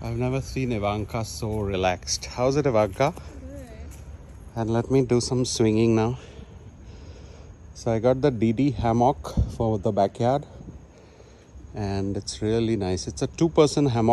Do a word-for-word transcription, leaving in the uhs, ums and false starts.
I've never seen Ivanka so relaxed. How's it, Ivanka? Good. And let me do some swinging now. So I got the D D hammock for the backyard, and it's really nice. It's a two-person hammock.